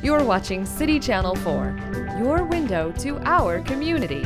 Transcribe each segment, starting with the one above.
You're watching City Channel 4, your window to our community.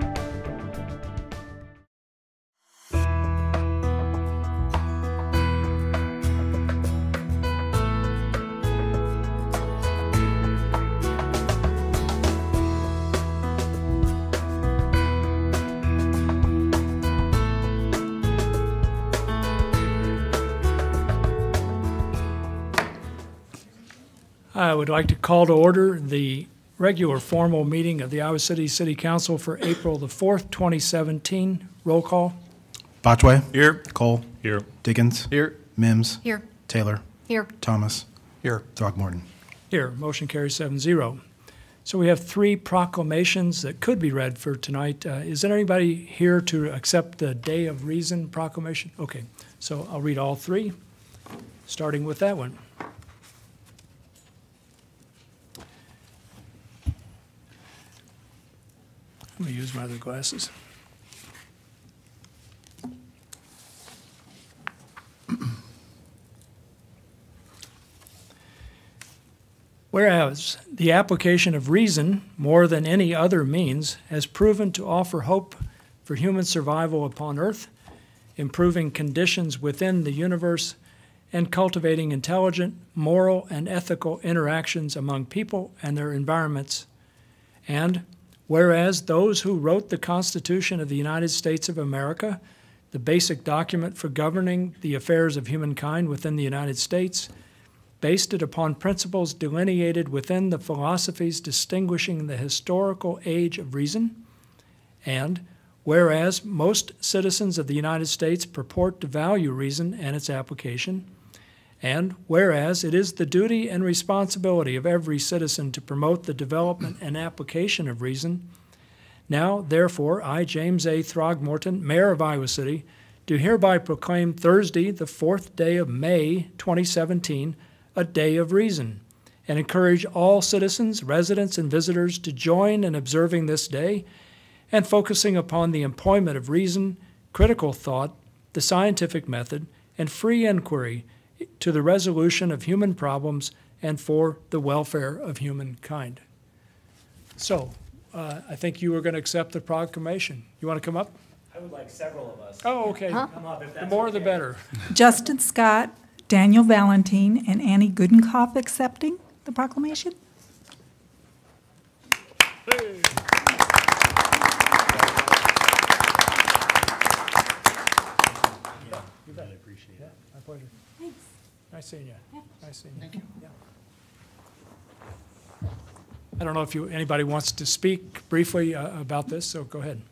I would like to call to order the regular formal meeting of the Iowa City City Council for April the 4th, 2017. Roll call. Botchway. Here. Cole. Here. Dickens. Here. Mims. Here. Taylor. Here. Thomas. Here. Throckmorton. Here. Motion carries 7-0. So we have 3 proclamations that could be read for tonight. Is there anybody here to accept the Day of Reason proclamation? Okay, so I'll read all 3, starting with that one. I'm going to use my other glasses. Whereas the application of reason, more than any other means, has proven to offer hope for human survival upon Earth, improving conditions within the universe, and cultivating intelligent, moral, and ethical interactions among people and their environments. And whereas those who wrote the Constitution of the United States of America, the basic document for governing the affairs of humankind within the United States, based it upon principles delineated within the philosophies distinguishing the historical age of reason, and whereas most citizens of the United States purport to value reason and its application, and whereas it is the duty and responsibility of every citizen to promote the development and application of reason, now, therefore, I, James A. Throckmorton, Mayor of Iowa City, do hereby proclaim Thursday, the 4th day of May, 2017, a Day of Reason, and encourage all citizens, residents, and visitors to join in observing this day and focusing upon the employment of reason, critical thought, the scientific method, and free inquiry to the resolution of human problems and for the welfare of humankind. So, I think you were going to accept the proclamation. You want to come up? I would like several of us. Oh, okay. Come up if that's The more okay. the better. Justin Scott, Daniel Valentine, and Annie Gudenkauf accepting the proclamation. Hey. You bet. I appreciate it. My pleasure. Thanks. Nice seeing you. Yeah. Nice seeing you. Thank you. Yeah. I don't know if anybody wants to speak briefly about this, so go ahead.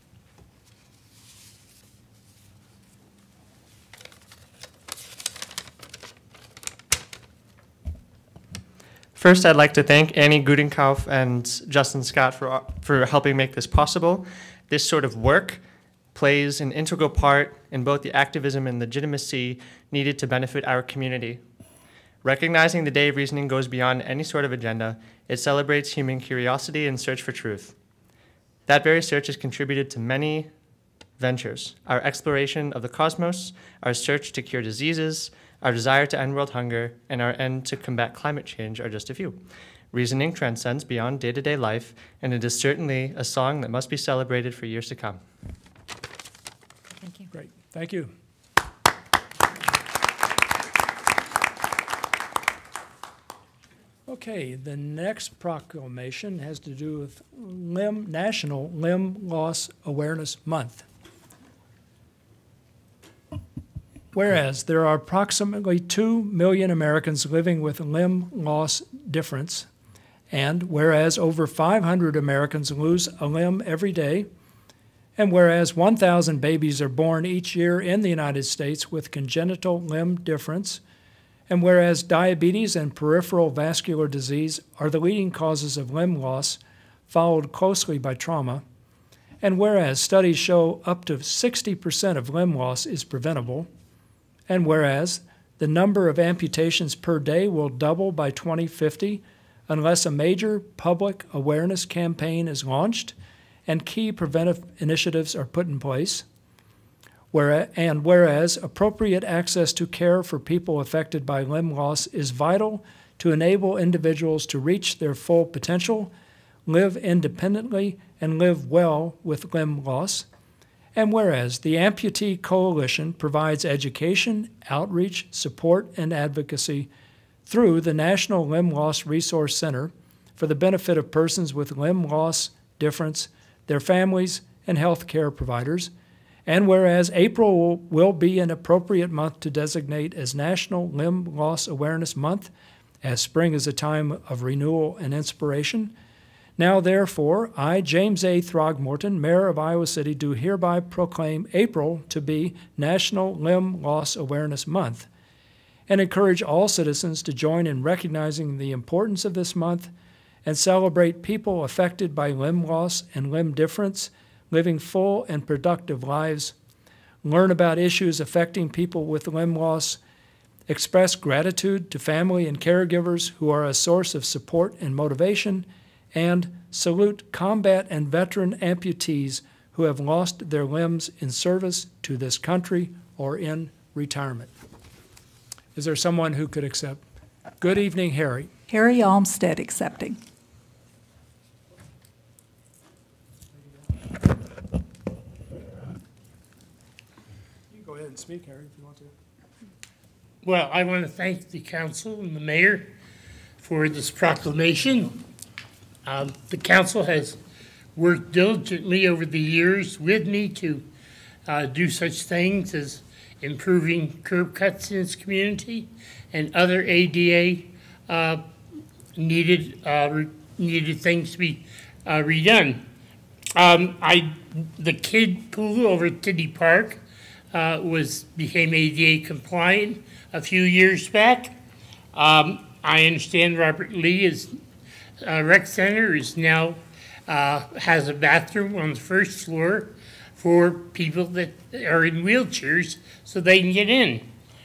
First, I'd like to thank Annie Gudenkauf and Justin Scott for helping make this possible. This sort of work plays an integral part in both the activism and legitimacy needed to benefit our community. Recognizing the Day of Reasoning goes beyond any sort of agenda. It celebrates human curiosity and search for truth. That very search has contributed to many ventures. Our exploration of the cosmos, our search to cure diseases, our desire to end world hunger, and our end to combat climate change are just a few. Reasoning transcends beyond day-to-day life, and it is certainly a song that must be celebrated for years to come. Thank you. Great. Thank you. Okay, the next proclamation has to do with National Limb Loss Awareness Month. Whereas there are approximately 2 million Americans living with limb loss difference, and whereas over 500 Americans lose a limb every day, and whereas 1,000 babies are born each year in the United States with congenital limb difference, and whereas diabetes and peripheral vascular disease are the leading causes of limb loss, followed closely by trauma, and whereas studies show up to 60% of limb loss is preventable, and whereas the number of amputations per day will double by 2050 unless a major public awareness campaign is launched and key preventive initiatives are put in place, whereas appropriate access to care for people affected by limb loss is vital to enable individuals to reach their full potential, live independently, and live well with limb loss. And whereas the Amputee Coalition provides education, outreach, support, and advocacy through the National Limb Loss Resource Center for the benefit of persons with limb loss difference, their families, and health care providers. And whereas April will be an appropriate month to designate as National Limb Loss Awareness Month, as spring is a time of renewal and inspiration. Now, therefore, I, James A. Throgmorton, Mayor of Iowa City, do hereby proclaim April to be National Limb Loss Awareness Month and encourage all citizens to join in recognizing the importance of this month and celebrate people affected by limb loss and limb difference, living full and productive lives, learn about issues affecting people with limb loss, express gratitude to family and caregivers who are a source of support and motivation, and salute combat and veteran amputees who have lost their limbs in service to this country or in retirement. Is there someone who could accept? Good evening, Harry. Harry Olmsted accepting. You can go ahead and speak, Harry, if you want to. Well, I want to thank the council and the mayor for this proclamation. The council has worked diligently over the years with me to do such things as improving curb cuts in this community and other ADA needed things to be redone. The kid pool over at Tiddy Park became ADA compliant a few years back. I understand Robert Lee rec center is now has a bathroom on the first floor for people that are in wheelchairs so they can get in.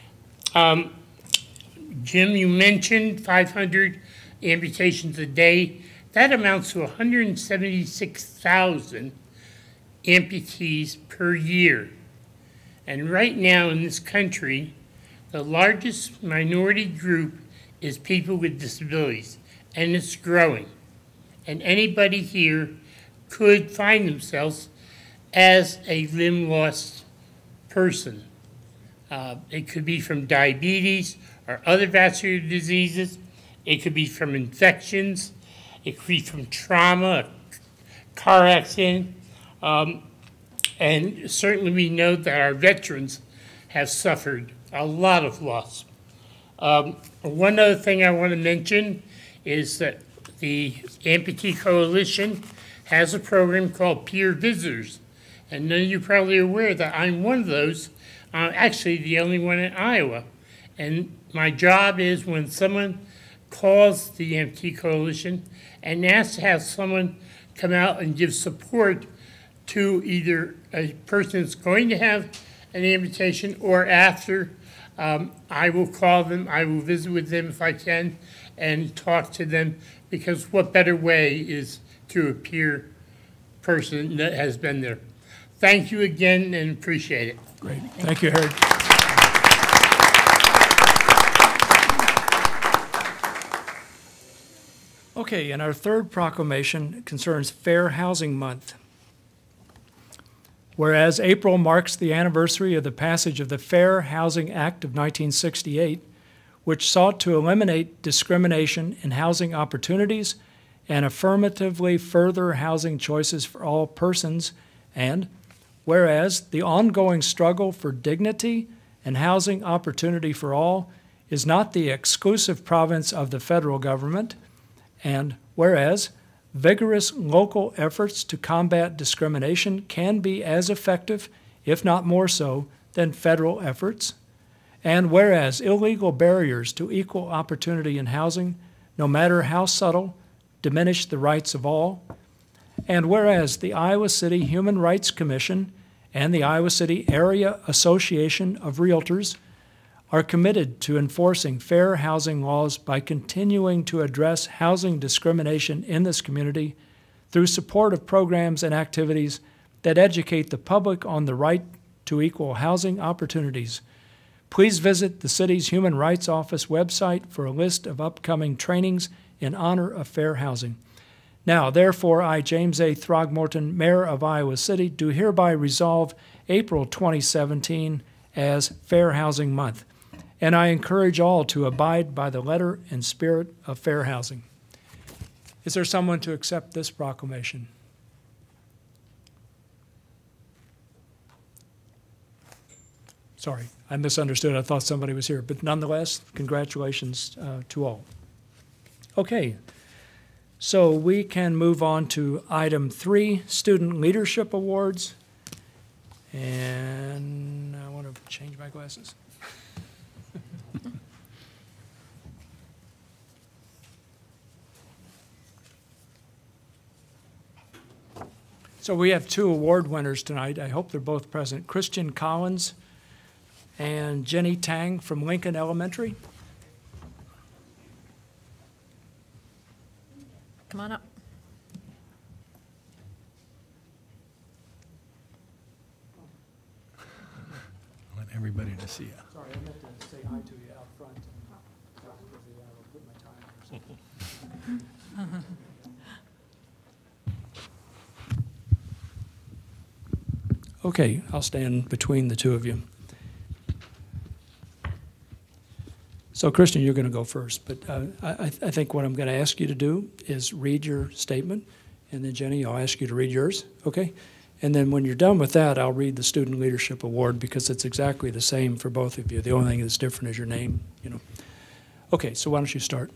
Jim, you mentioned 500 amputations a day. That amounts to 176,000 amputees per year. And right now in this country, the largest minority group is people with disabilities, and it's growing. And anybody here could find themselves as a limb lost person. It could be from diabetes or other vascular diseases. It could be from infections. It could be from trauma, a car accident. And certainly we know that our veterans have suffered a lot of loss. One other thing I want to mention is that the Amputee Coalition has a program called Peer Visitors. And none of you are probably aware that I'm one of those, actually the only one in Iowa. And my job is when someone calls the Amputee Coalition and asks to have someone come out and give support to either a person that's going to have an amputation or after, I will call them, I will visit with them if I can and talk to them, because what better way is through a peer person that has been there. Thank you again and appreciate it. Great. Thank you, Harry. Okay, and our third proclamation concerns Fair Housing Month. Whereas April marks the anniversary of the passage of the Fair Housing Act of 1968, which sought to eliminate discrimination in housing opportunities and affirmatively further housing choices for all persons, and whereas the ongoing struggle for dignity and housing opportunity for all is not the exclusive province of the federal government, and whereas vigorous local efforts to combat discrimination can be as effective, if not more so, than federal efforts, and whereas illegal barriers to equal opportunity in housing, no matter how subtle, diminish the rights of all, and whereas the Iowa City Human Rights Commission and the Iowa City Area Association of Realtors are committed to enforcing fair housing laws by continuing to address housing discrimination in this community through support of programs and activities that educate the public on the right to equal housing opportunities, Please visit the city's Human Rights Office website for a list of upcoming trainings in honor of fair housing. Now, therefore, I, James A. Throgmorton, Mayor of Iowa City, do hereby resolve April 2017 as Fair Housing Month, and I encourage all to abide by the letter and spirit of fair housing. Is there someone to accept this proclamation? Sorry, I misunderstood. I thought somebody was here. But nonetheless, congratulations to all. Okay, so we can move on to item 3, Student Leadership Awards. And I want to change my glasses. So we have 2 award winners tonight. I hope they're both present. Christian Collins and Jenny Tang from Lincoln Elementary. Come on up. I want everybody to see you. Sorry, I meant to say hi to you out front. And I'll put my time or something. Okay, I'll stand between the 2 of you. So, Christian, you're going to go first, but I think what I'm going to ask you to do is read your statement, and then, Jenny, I'll ask you to read yours, okay? And then when you're done with that, I'll read the Student Leadership Award because it's exactly the same for both of you. The only thing that's different is your name, you know. Okay, so why don't you start?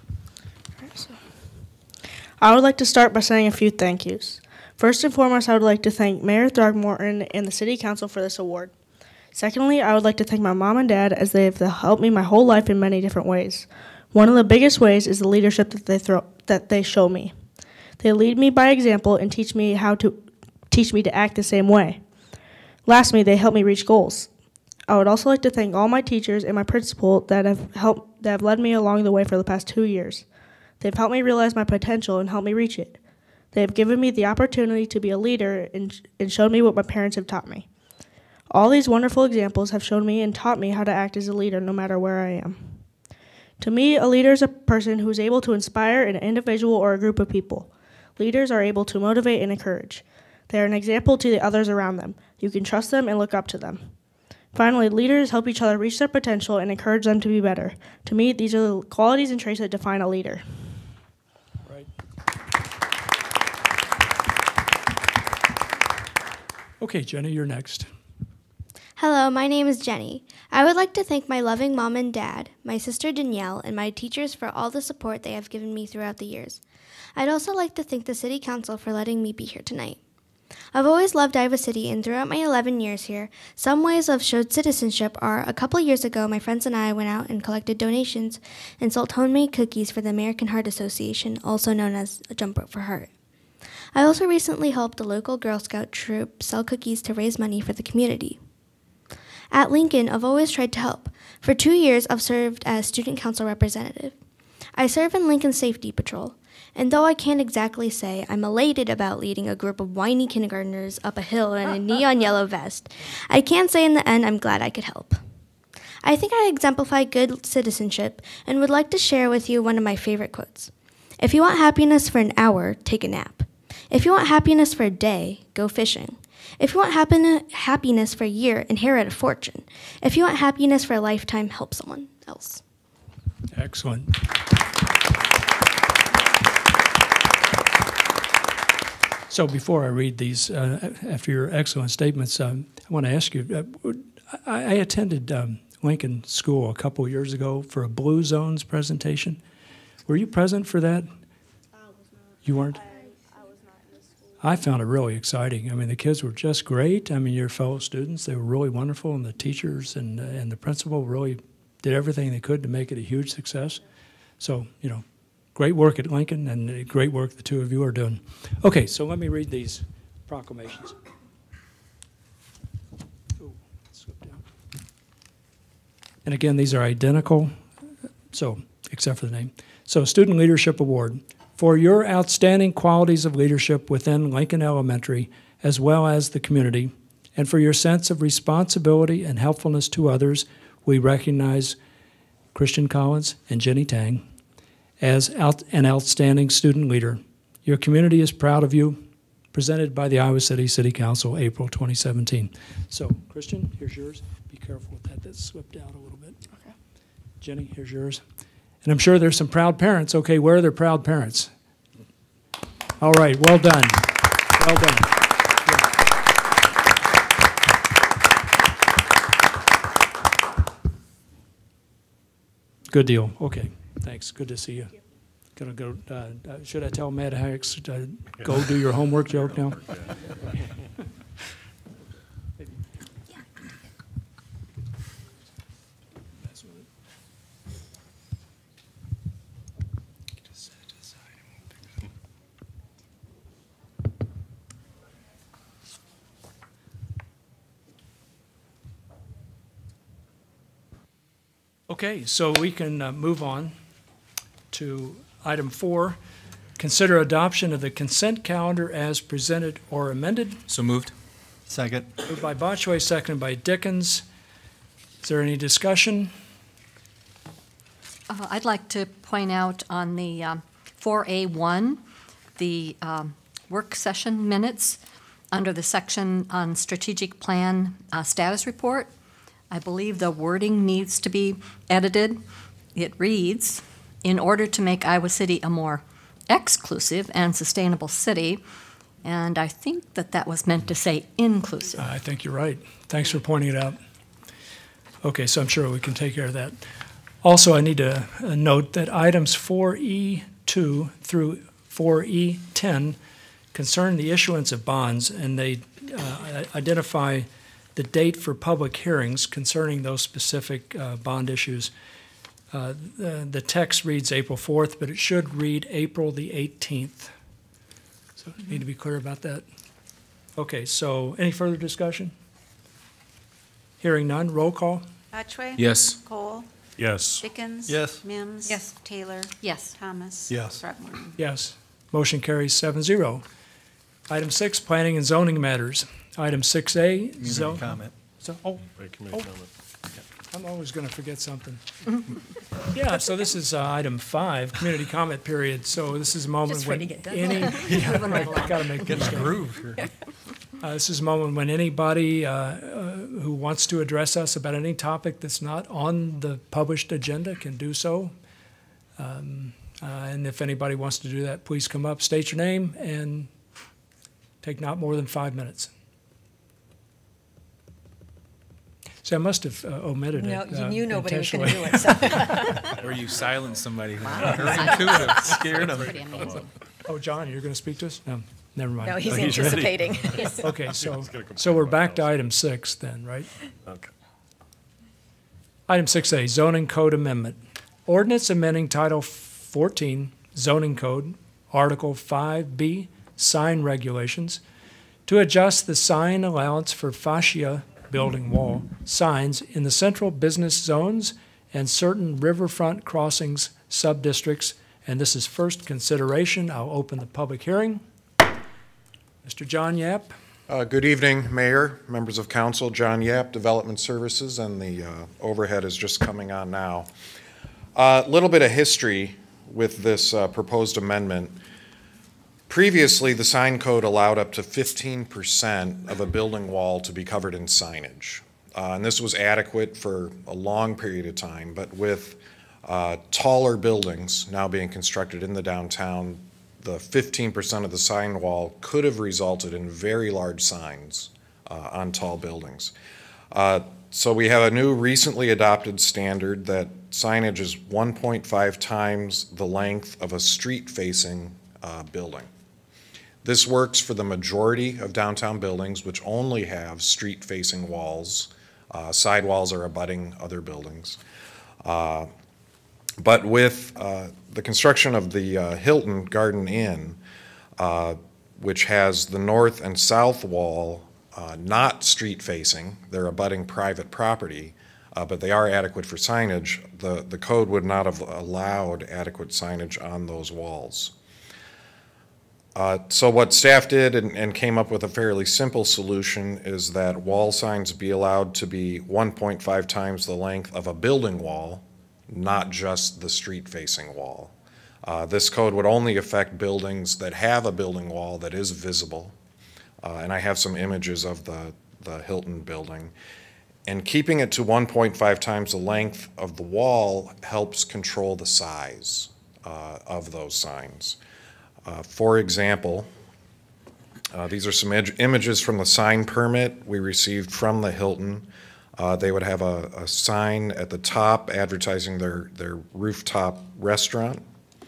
I would like to start by saying a few thank yous. First and foremost, I would like to thank Mayor Throgmorton and the City Council for this award. Secondly, I would like to thank my mom and dad as they have helped me my whole life in many different ways. One of the biggest ways is the leadership that they show me. They lead me by example and teach me to act the same way. Lastly, they help me reach goals. I would also like to thank all my teachers and my principal that have led me along the way for the past 2 years. They've helped me realize my potential and helped me reach it. They have given me the opportunity to be a leader and showed me what my parents have taught me. All these wonderful examples have shown me and taught me how to act as a leader no matter where I am. To me, a leader is a person who is able to inspire an individual or a group of people. Leaders are able to motivate and encourage. They are an example to the others around them. You can trust them and look up to them. Finally, leaders help each other reach their potential and encourage them to be better. To me, these are the qualities and traits that define a leader. Right. Okay, Jenny, you're next. Hello, my name is Jenny. I would like to thank my loving mom and dad, my sister Danielle, and my teachers for all the support they have given me throughout the years. I'd also like to thank the City Council for letting me be here tonight. I've always loved Iowa City, and throughout my 11 years here, some ways I've showed citizenship are a couple years ago, my friends and I went out and collected donations and sold homemade cookies for the American Heart Association, also known as Jump Rope for Heart. I also recently helped a local Girl Scout troop sell cookies to raise money for the community. At Lincoln, I've always tried to help. For 2 years, I've served as student council representative. I serve in Lincoln Safety Patrol, and though I can't exactly say I'm elated about leading a group of whiny kindergartners up a hill in a neon yellow vest, I can say in the end I'm glad I could help. I think I exemplify good citizenship and would like to share with you one of my favorite quotes. If you want happiness for an hour, take a nap. If you want happiness for a day, go fishing. If you want happiness for a year, inherit a fortune. If you want happiness for a lifetime, help someone else. Excellent. So before I read these, after your excellent statements, I want to ask you, I attended Lincoln School a couple of years ago for a Blue Zones presentation. Were you present for that? I was not. You weren't? I was not in the school. I found it really exciting. I mean, the kids were just great. I mean, your fellow students, they were really wonderful, and the teachers and the principal really did everything they could to make it a huge success. So, you know, great work at Lincoln, and great work the 2 of you are doing. Okay, so let me read these proclamations. Ooh, slip down. And again, these are identical, so except for the name. So, Student Leadership Award. For your outstanding qualities of leadership within Lincoln Elementary, as well as the community, and for your sense of responsibility and helpfulness to others, we recognize Christian Collins and Jenny Tang as an outstanding student leader. Your community is proud of you. Presented by the Iowa City City Council, April 2017. So, Christian, here's yours. Be careful with that. That slipped out a little bit. Okay. Jenny, here's yours. And I'm sure there's some proud parents. Okay, where are their proud parents? All right, well done. Well done. Good deal. Okay, thanks. Good to see you. Gonna go. Should I tell Matt Hicks to go do your homework joke now? Okay, so we can move on to item 4. Consider adoption of the consent calendar as presented or amended. So moved. Second. Moved by Botchway, seconded by Dickens. Is there any discussion? I'd like to point out on the 4A1, the work session minutes under the section on strategic plan status report. I believe the wording needs to be edited. It reads, in order to make Iowa City a more exclusive and sustainable city, and I think that that was meant to say inclusive. I think you're right. Thanks for pointing it out. Okay, so I'm sure we can take care of that. Also, I need to note that items 4E2 through 4E10 concern the issuance of bonds, and they identify the date for public hearings concerning those specific bond issues. The text reads April 4th, but it should read April the 18th. So need to be clear about that. Okay, so any further discussion? Hearing none, roll call. Botchway? Yes. Cole? Yes. Dickens? Yes. Mims? Yes. Taylor? Yes. Thomas? Yes. Throckmorton? Yes. Motion carries 7-0. Item 6, planning and zoning matters. Item 6A, Community comment. I'm always going to forget something. Yeah, so this is item 5, community comment period. So this is a moment when any, got to make Get the groove here. this is a moment when anybody who wants to address us about any topic that's not on the published agenda can do so. And if anybody wants to do that, please come up, state your name, and take not more than 5 minutes. See, I must have omitted it. You nobody was going intentionally. to do it. So. Or you silence somebody who's Wow. very intuitive, scared That's them. pretty amazing. Oh, John, you're going to speak to us? No, never mind. No, he's Oh, he's ready. anticipating. Okay, so we're back to item 6 then, right? Okay. Item 6A, zoning code amendment. Ordinance amending Title 14 zoning code, Article 5B, sign regulations, to adjust the sign allowance for fascia building wall signs in the central business zones and certain riverfront crossings sub-districts. And this is first consideration. I'll open the public hearing. Mr. John Yap. Good evening, Mayor, members of council. John Yap, Development Services, and the overhead is just coming on now. A little bit of history with this proposed amendment. Previously, the sign code allowed up to 15% of a building wall to be covered in signage. And this was adequate for a long period of time, but with taller buildings now being constructed in the downtown, the 15% of the sign wall could have resulted in very large signs on tall buildings. So we have a new recently adopted standard that signage is 1.5 times the length of a street-facing building. This works for the majority of downtown buildings, which only have street-facing walls. Sidewalls are abutting other buildings. But with the construction of the Hilton Garden Inn, which has the north and south wall not street-facing, they're abutting private property, but they are adequate for signage, the code would not have allowed adequate signage on those walls. So what staff did and came up with a fairly simple solution is that wall signs be allowed to be 1.5 times the length of a building wall, not just the street-facing wall. This code would only affect buildings that have a building wall that is visible. And I have some images of the Hilton building. And keeping it to 1.5 times the length of the wall helps control the size of those signs. For example, these are some images from the sign permit we received from the Hilton. They would have a sign at the top advertising their rooftop restaurant.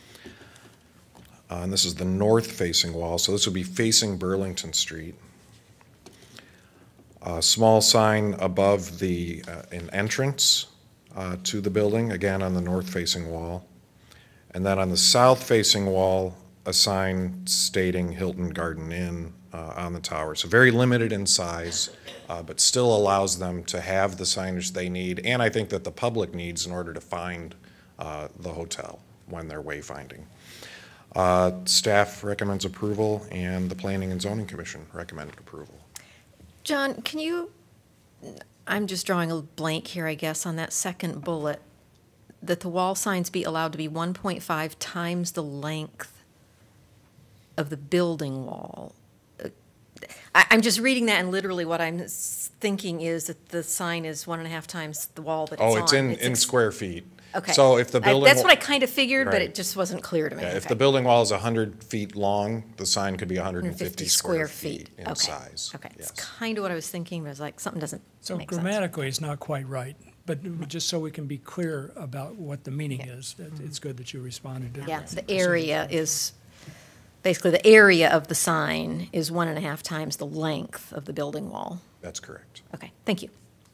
And this is the north-facing wall, so this would be facing Burlington Street. A small sign above an entrance to the building, again on the north-facing wall. And then on the south-facing wall, a sign stating Hilton Garden Inn on the tower. So very limited in size, but still allows them to have the signage they need, and I think that the public needs in order to find the hotel when they're wayfinding. Staff recommends approval, and the Planning and Zoning Commission recommended approval. John, can you, I'm just drawing a blank here, I guess, on that second bullet, that the wall signs be allowed to be 1.5 times the length of the building wall. I'm just reading that, and literally what I'm thinking is that the sign is 1.5 times the wall that it's on. Oh, it's in square feet. Okay. So if the building... that's what I kind of figured, but Right. it just wasn't clear to me. Yeah, if Okay. the building wall is 100 feet long, the sign could be 150 square feet in Okay. size. Okay, Yes. it's kind of what I was thinking, but I was like, something doesn't So make sense. grammatically, it's not quite right, but just so we can be clear about what the meaning Yeah. is, it's good that you responded to that. Yeah, the area is, basically, the area of the sign is 1.5 times the length of the building wall. That's correct. Okay, thank you.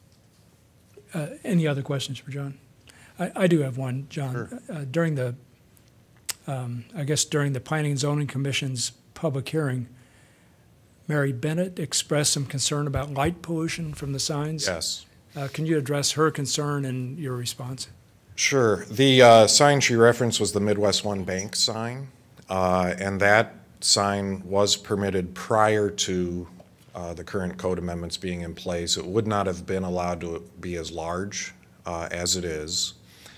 Any other questions for John? I do have one, John. Sure. During the, I guess during the Planning and Zoning Commission's public hearing, Mary Bennett expressed some concern about light pollution from the signs. Yes. Can you address her concern and your response? Sure. The sign she referenced was the Midwest One Bank sign, and that sign was permitted prior to the current code amendments being in place. It would not have been allowed to be as large as it is.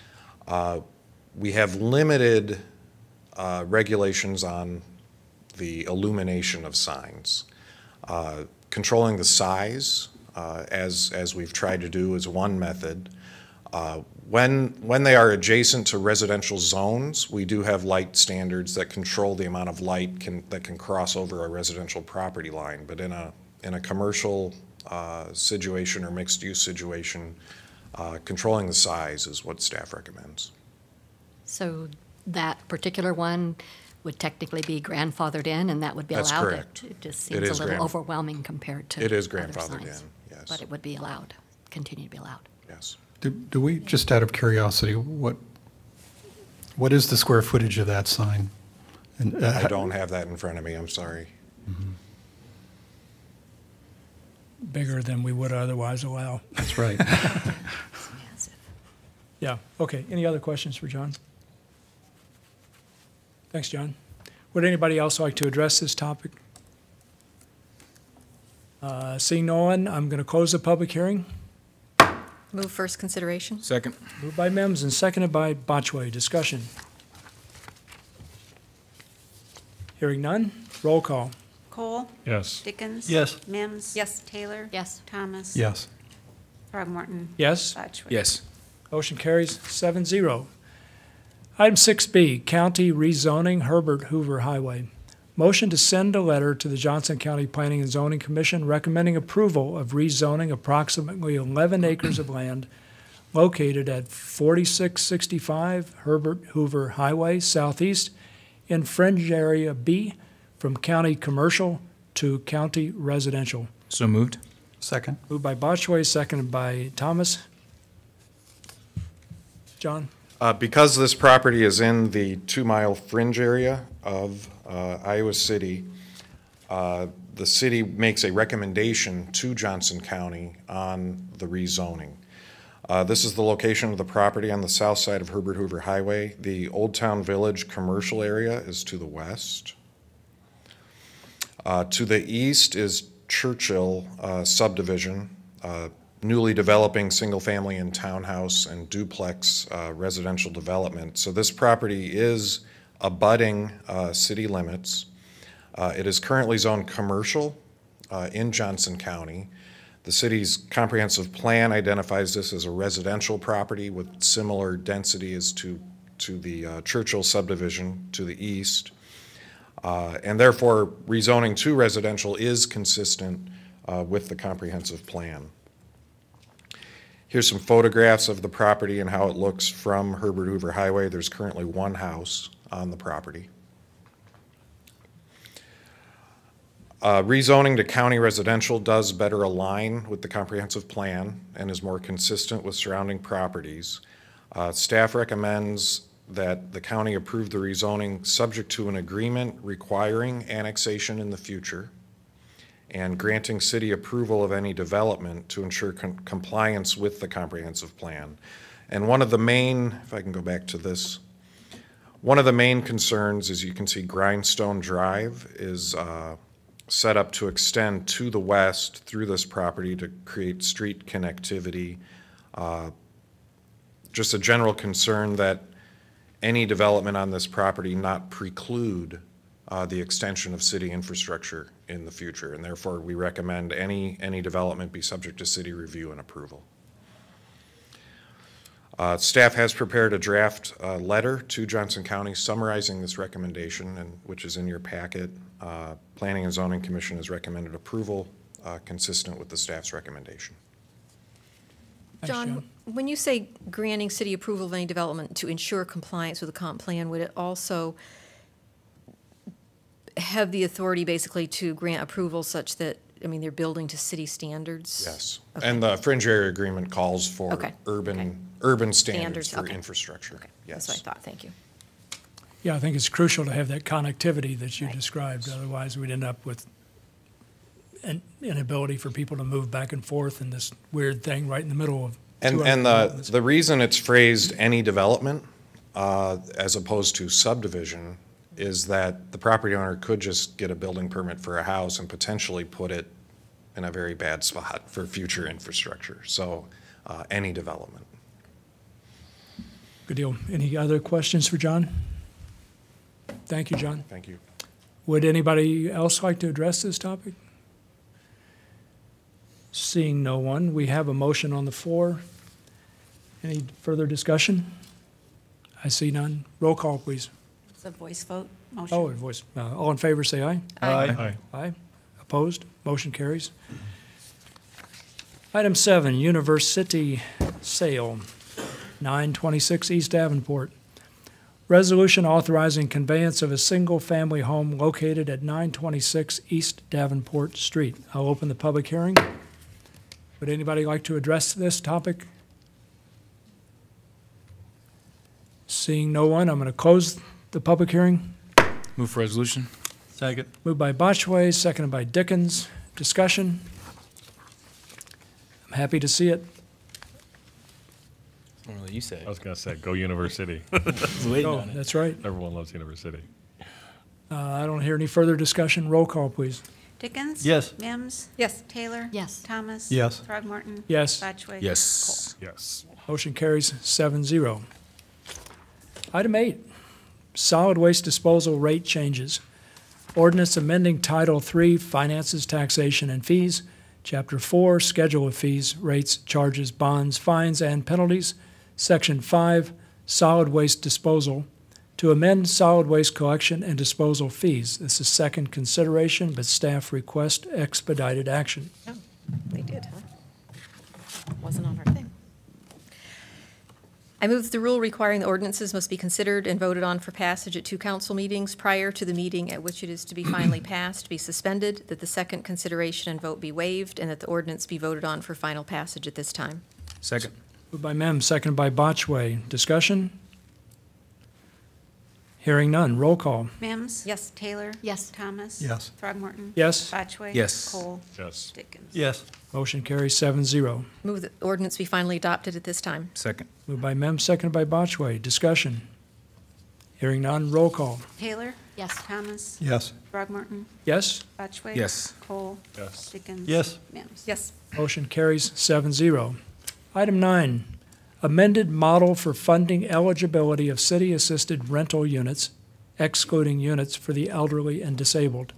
We have limited regulations on the illumination of signs. Controlling the size, as we've tried to do, is one method. When they are adjacent to residential zones, we do have light standards that control the amount of light that can cross over a residential property line. But in a commercial situation or mixed-use situation, controlling the size is what staff recommends. So that particular one would technically be grandfathered in, and that would be allowed? That's correct. It just It seems a is little overwhelming compared to It is other grandfathered signs. in, yes. But it would be allowed, continue to be allowed. Yes. Do we, just out of curiosity, what is the square footage of that sign? And, I don't have that in front of me, I'm sorry. Bigger than we would otherwise allow. That's right. Yeah, okay. Any other questions for John? Thanks, John. Would anybody else like to address this topic? Seeing no one, I'm going to close the public hearing. Move first consideration. Second. Moved by Mims and seconded by Botchway. Discussion. Hearing none, roll call. Cole? Yes. Dickens? Yes. Mims? Yes. Taylor? Yes. Thomas? Yes. Throgmorton? Yes? Botchway? Yes. Motion carries 7-0. Item 6B, County Rezoning Herbert Hoover Highway. Motion to send a letter to the Johnson County Planning and Zoning Commission recommending approval of rezoning approximately 11 acres of land located at 4665 Herbert Hoover Highway Southeast in Fringe Area B from county commercial to county residential. So moved. Second. Moved by Botchway, seconded by Thomas. John? Because this property is in the 2-mile fringe area of Iowa City, the city makes a recommendation to Johnson County on the rezoning. This is the location of the property on the south side of Herbert Hoover Highway. The Old Town Village commercial area is to the west. To the east is Churchill subdivision, newly developing single-family and townhouse and duplex residential development. So this property is abutting city limits. It is currently zoned commercial in Johnson County. The city's comprehensive plan identifies this as a residential property with similar density as to the Churchill subdivision to the east. And therefore, rezoning to residential is consistent with the comprehensive plan. Here's some photographs of the property and how it looks from Herbert Hoover Highway. There's currently one house on the property. Rezoning to county residential does better align with the comprehensive plan and is more consistent with surrounding properties. Staff recommends that the county approve the rezoning subject to an agreement requiring annexation in the future and granting city approval of any development to ensure compliance with the comprehensive plan. And one of the main, if I can go back to this, one of the main concerns, as you can see, Grindstone Drive is set up to extend to the west through this property to create street connectivity. Just a general concern that any development on this property not preclude the extension of city infrastructure in the future, and therefore we recommend any development be subject to city review and approval. Staff has prepared a draft letter to Johnson County summarizing this recommendation, which is in your packet. Planning and Zoning Commission has recommended approval consistent with the staff's recommendation. John, when you say granting city approval of any development to ensure compliance with the comp plan, would it also have the authority basically to grant approval such that, I mean, they're building to city standards? Yes. Okay. And the fringe area agreement calls for Okay. urban standards for okay. infrastructure. Okay. Yes. That's what I thought. Thank you. Yeah, I think it's crucial to have that connectivity that you described. Otherwise, we'd end up with an inability for people to move back and forth in this weird thing right in the middle of two And other developments. the reason it's phrased any development as opposed to subdivision is that the property owner could just get a building permit for a house and potentially put it in a very bad spot for future infrastructure. So any development. Good deal. Any other questions for John? Thank you, John. Thank you. Would anybody else like to address this topic? Seeing no one, we have a motion on the floor. Any further discussion? I see none. Roll call, please. It's a voice vote motion. Oh, a voice. All in favor, say aye. Aye. Aye. Opposed? Motion carries. Item 7, University Sale, 926 East Davenport. Resolution authorizing conveyance of a single-family home located at 926 East Davenport Street. I'll open the public hearing. Would anybody like to address this topic? Seeing no one, I'm going to close the public hearing. Move for resolution. Second. Moved by Botchway, seconded by Dickens. Discussion? I'm happy to see it. What you say? I was going to say, go University. Oh, that's right. Everyone loves University. I don't hear any further discussion. Roll call, please. Dickens? Yes. Mims? Yes. Taylor? Yes. Thomas? Yes. Throgmorton? Yes. Batchway? Yes. Yes. Motion carries 7-0. Item 8, solid waste disposal rate changes. Ordinance amending Title III, Finances, Taxation, and Fees, Chapter 4, Schedule of Fees, Rates, Charges, Bonds, Fines, and Penalties, Section 5, Solid Waste Disposal, to amend solid waste collection and disposal fees. This is second consideration, but staff request expedited action. Oh, they did, huh? Wasn't on our thing. I move that the rule requiring the ordinances must be considered and voted on for passage at 2 council meetings prior to the meeting at which it is to be finally passed be suspended, that the second consideration and vote be waived, and that the ordinance be voted on for final passage at this time. Second. Moved by Mem, seconded by Botchway. Discussion? Hearing none. Roll call. Mims? Yes. Taylor? Yes. Thomas? Yes. Throgmorton? Yes. Batchway? Yes. Cole? Yes. Dickens? Yes. Motion carries 7-0. Move that the ordinance be finally adopted at this time. Second. Moved by Mem, seconded by Botchway. Discussion? Hearing none, roll call. Taylor? Yes. Thomas? Yes. Throgmorton? Yes? Botchway? Yes. Cole? Yes. Dickens? Yes. Mims? Yes. Motion carries 7-0. Item 9, amended model for funding eligibility of city-assisted rental units, excluding units for the elderly and disabled.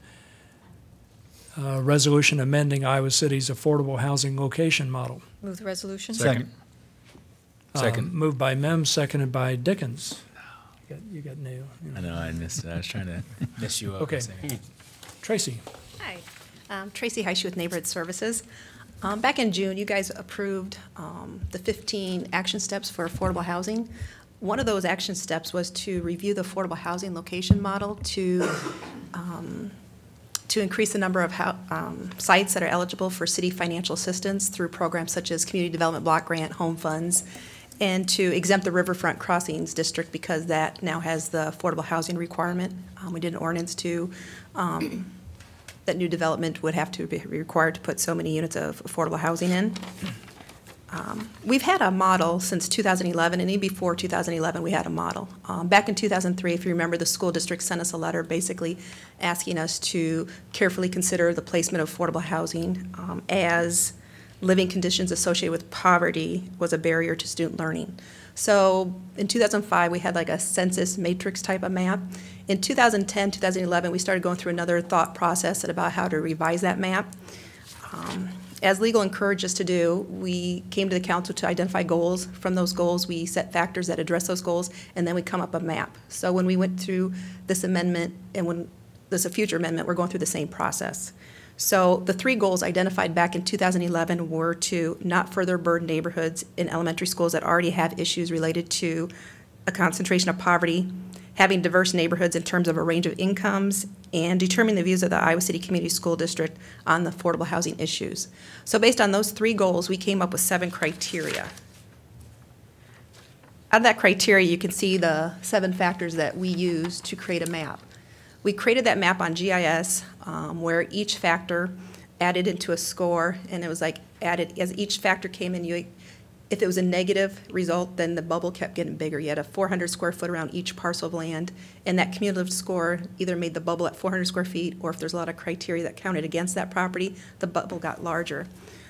Resolution amending Iowa City's affordable housing location model. Move the resolution. Second. Second. Moved by Mims, seconded by Dickens. You got new. I know, I missed it. I was trying to mess you up. Okay. Tracy. Hi, Tracy Heisch with Neighborhood Services. Back in June, you guys approved the 15 action steps for affordable housing. One of those action steps was to review the affordable housing location model to increase the number of sites that are eligible for city financial assistance through programs such as Community Development Block Grant, Home Funds, and to exempt the Riverfront Crossings District because that now has the affordable housing requirement. We did an ordinance to that new development would have to be required to put so many units of affordable housing in. We've had a model since 2011, and even before 2011 we had a model. Back in 2003, if you remember, the school district sent us a letter basically asking us to carefully consider the placement of affordable housing as living conditions associated with poverty was a barrier to student learning. So in 2005, we had like a census matrix type of map. In 2010, 2011, we started going through another thought process about how to revise that map. As legal encouraged us to do, we came to the council to identify goals. From those goals, we set factors that address those goals, and then we come up a map. So when we went through this amendment, and when there's a future amendment, we're going through the same process. So the 3 goals identified back in 2011 were to not further burden neighborhoods in elementary schools that already have issues related to a concentration of poverty, having diverse neighborhoods in terms of a range of incomes, and determining the views of the Iowa City Community School District on the affordable housing issues. So based on those 3 goals, we came up with 7 criteria. Out of that criteria, you can see the 7 factors that we use to create a map. We created that map on GIS where each factor added into a score, and it was like added, as each factor came in, if it was a negative result, then the bubble kept getting bigger. You had a 400 square foot around each parcel of land, and that cumulative score either made the bubble at 400 square feet, or if there's a lot of criteria that counted against that property, the bubble got larger.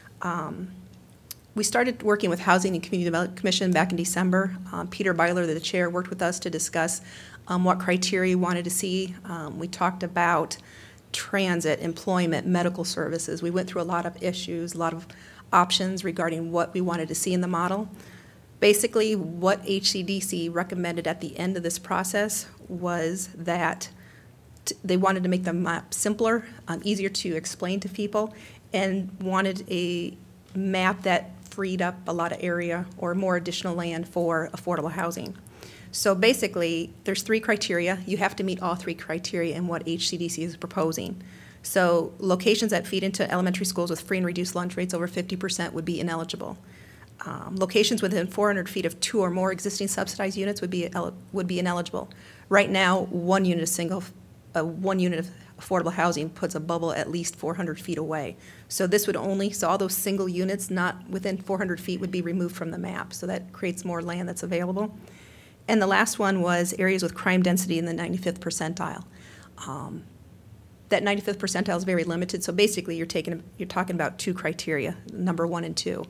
We started working with Housing and Community Development Commission back in December. Peter Byler, the chair, worked with us to discuss what criteria we wanted to see. We talked about transit, employment, medical services. We went through a lot of issues, a lot of options regarding what we wanted to see in the model. Basically, what HCDC recommended at the end of this process was that they wanted to make the map simpler, easier to explain to people, and wanted a map that freed up a lot of area or more additional land for affordable housing. So basically, there's 3 criteria. You have to meet all 3 criteria in what HCDC is proposing. So locations that feed into elementary schools with free and reduced lunch rates over 50% would be ineligible. Locations within 400 feet of 2 or more existing subsidized units would be ineligible. Right now, one unit of affordable housing puts a bubble at least 400 feet away. So this would only, so all those single units not within 400 feet would be removed from the map. So that creates more land that's available. And the last one was areas with crime density in the 95th percentile. That 95th percentile is very limited, so basically you're talking about 2 criteria, number 1 and 2.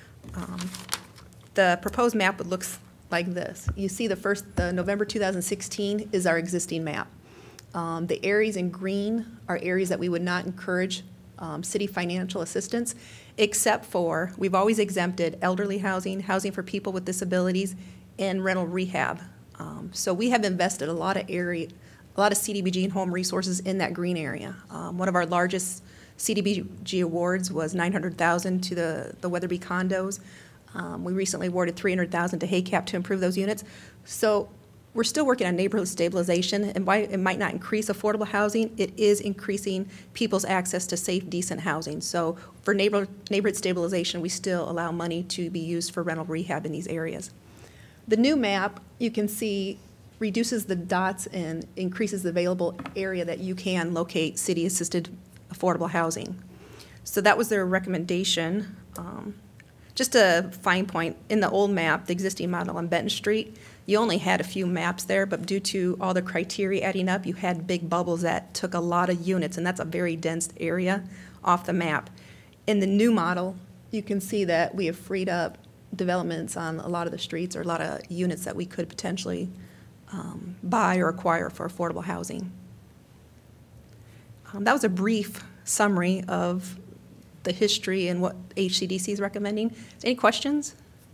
The proposed map would look like this. You see the November 2016 is our existing map. The areas in green are areas that we would not encourage city financial assistance, except for, we've always exempted elderly housing, housing for people with disabilities, and rental rehab. So we have invested a lot of CDBG and home resources in that green area. One of our largest CDBG awards was $900,000 to the Weatherby condos. We recently awarded $300,000 to HACAP to improve those units. So we're still working on neighborhood stabilization, and while it might not increase affordable housing, it is increasing people's access to safe, decent housing. So for neighborhood stabilization, we still allow money to be used for rental rehab in these areas. The new map, you can see, reduces the dots and increases the available area that you can locate city-assisted affordable housing. So that was their recommendation. Just a fine point, in the old map, the existing model on Benton Street, you only had a few maps there, but due to all the criteria adding up, you had big bubbles that took a lot of units, and that's a very dense area off the map. In the new model, you can see that we have freed up developments on a lot of the streets, or a lot of units that we could potentially buy or acquire for affordable housing. That was a brief summary of the history and what HCDC is recommending. Any questions?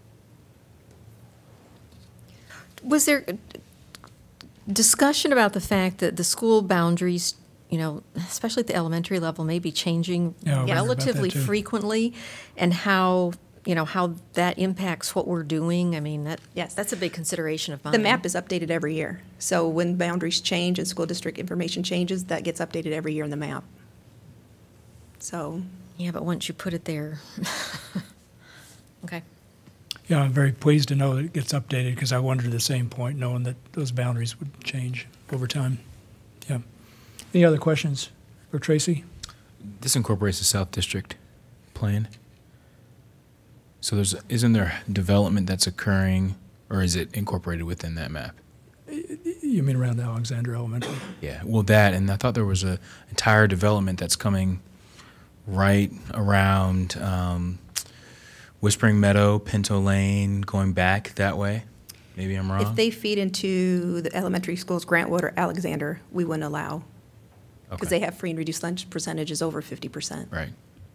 Was there discussion about the fact that the school boundaries, you know, especially at the elementary level, may be changing relatively frequently, and how, you know, how that impacts what we're doing? I mean, that's a big consideration of mine. The map is updated every year. So when boundaries change and school district information changes, that gets updated every year in the map. So. Yeah, but once you put it there. Okay. Yeah, I'm very pleased to know that it gets updated, because I wondered the same point, knowing that those boundaries would change over time. Yeah. Any other questions for Tracy? This incorporates the South District plan. So isn't there development that's occurring, or is it incorporated within that map? You mean around Alexander Elementary? Yeah, well, that, and I thought there was an entire development that's coming right around Whispering Meadow, Pinto Lane, going back that way. Maybe I'm wrong. If they feed into the elementary schools, Grantwood or Alexander, we wouldn't allow. Because they have free and reduced lunch percentages over 50%. Right.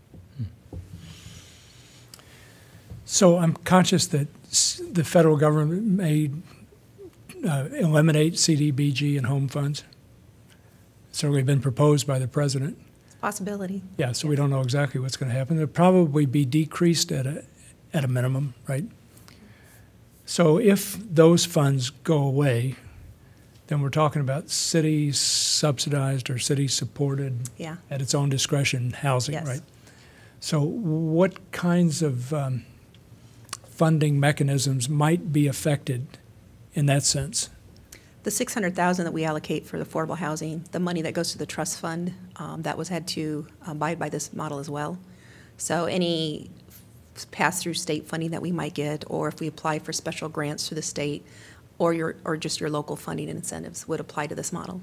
So I'm conscious that the federal government may eliminate CDBG and home funds. It's certainly been proposed by the president. Possibility. Yeah, so we don't know exactly what's going to happen. They'll probably be decreased at a minimum, right? So if those funds go away, then we're talking about city subsidized or city supported at its own discretion housing, right? So what kinds of funding mechanisms might be affected in that sense? The $600,000 that we allocate for the affordable housing, the money that goes to the trust fund, that was had to abide by this model as well. So any pass-through state funding that we might get, or if we apply for special grants to the state, or just your local funding and incentives would apply to this model.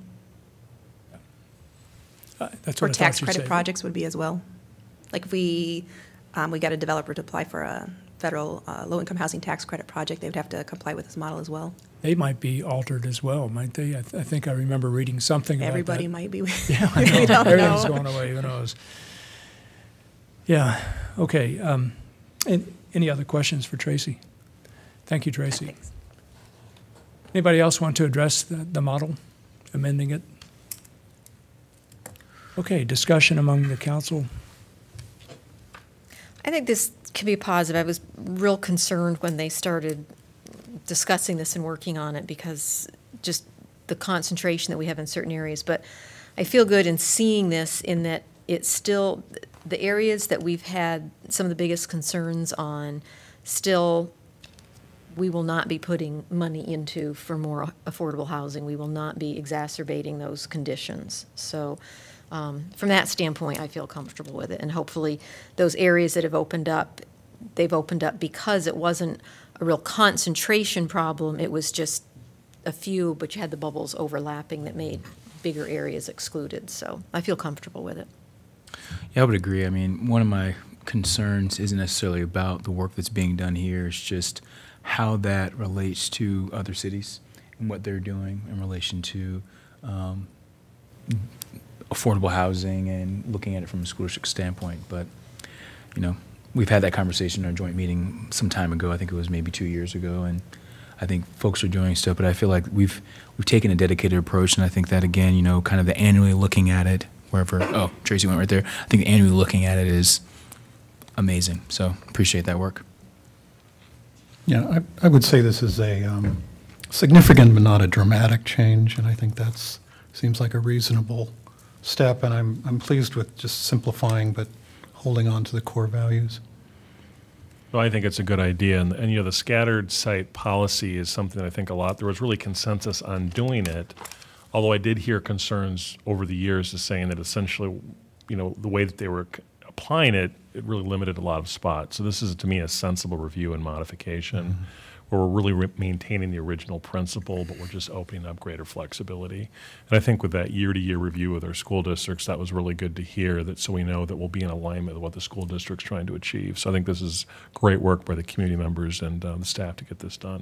That's or what tax credit projects would be as well. Like if we got a developer to apply for a federal low-income housing tax credit project, they would have to comply with this model as well. They might be altered as well, might they? I think I remember reading something about Everybody that. might be. Yeah, I know. We don't Everything's know. going away. Who knows? Yeah. Okay. And any other questions for Tracy? Thank you, Tracy. Anybody else want to address the model, amending it? Okay. Discussion among the council. I think this can be positive. I was real concerned when they started discussing this and working on it, because just the concentration that we have in certain areas. But I feel good in seeing this, in that it's still, the areas that we've had some of the biggest concerns on, still we will not be putting money into for more affordable housing. We will not be exacerbating those conditions. So from that standpoint, I feel comfortable with it. And hopefully those areas that have opened up, they've opened up because it wasn't a real concentration problem. It was just a few, but you had the bubbles overlapping that made bigger areas excluded. So I feel comfortable with it. Yeah, I would agree. I mean, one of my concerns isn't necessarily about the work that's being done here. It's just how that relates to other cities and what they're doing in relation to affordable housing and looking at it from a school district standpoint. But, you know, we've had that conversation in our joint meeting some time ago. I think it was maybe 2 years ago, and I think folks are doing stuff. But I feel like we've taken a dedicated approach, and I think that, again, you know, kind of the annually looking at it, wherever, oh, Tracy went right there. I think annually looking at it is amazing. So appreciate that work. Yeah, I would say this is a significant but not a dramatic change, and I think that's seems like a reasonable step, and I'm pleased with just simplifying but holding on to the core values. Well, I think it's a good idea, and you know, the scattered site policy is something I think there was really consensus on doing it, although I did hear concerns over the years as saying that essentially, you know, the way that they were applying it, it really limited a lot of spots. So this is, to me, a sensible review and modification where we're really maintaining the original principle, but we're just opening up greater flexibility. And I think with that year-to-year review with our school districts, that was really good to hear, that so we know that we'll be in alignment with what the school district's trying to achieve. So I think this is great work by the community members and the staff to get this done.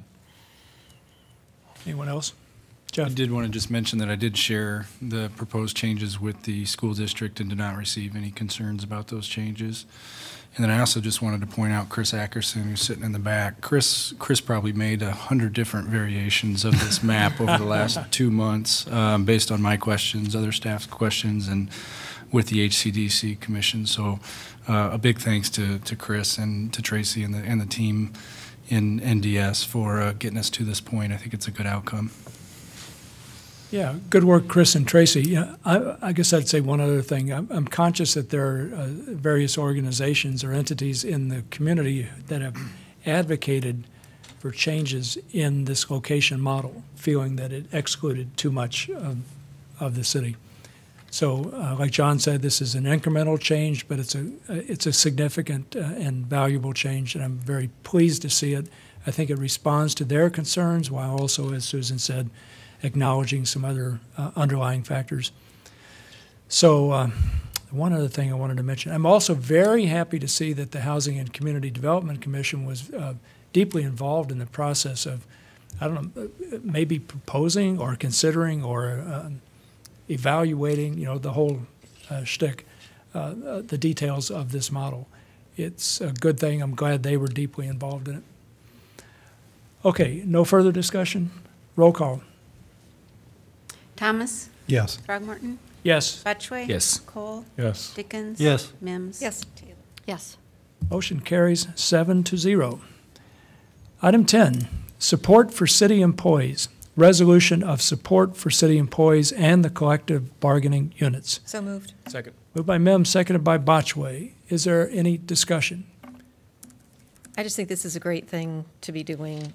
Anyone else? I did want to just mention that I did share the proposed changes with the school district and did not receive any concerns about those changes. And then I also just wanted to point out Chris Ackerson, who's sitting in the back. Chris probably made 100 different variations of this map over the last 2 months, based on my questions, other staff's questions, and with the HCDC Commission. So a big thanks to Chris and to Tracy and the team in NDS for getting us to this point. I think it's a good outcome. Yeah, good work, Chris and Tracy. Yeah, I guess I'd say one other thing. I'm conscious that there are various organizations or entities in the community that have advocated for changes in this location model, feeling that it excluded too much of the city. So, like John said, this is an incremental change, but it's a significant and valuable change, and I'm very pleased to see it. I think it responds to their concerns while also, as Susan said, acknowledging some other underlying factors. So one other thing I wanted to mention, I'm also very happy to see that the Housing and Community Development Commission was deeply involved in the process of, I don't know, maybe proposing or considering or evaluating, the whole shtick, the details of this model. It's a good thing. I'm glad they were deeply involved in it. Okay, no further discussion. Roll call. Thomas? Yes. Throgmorton? Yes. Butchway? Yes. Cole? Yes. Dickens? Yes. Mims? Yes. Taylor? Yes. Motion carries 7-0. Item 10, support for city employees. Resolution of support for city employees and the collective bargaining units. So moved. Second. Moved by Mims, seconded by Botchway. Is there any discussion? I just think this is a great thing to be doing.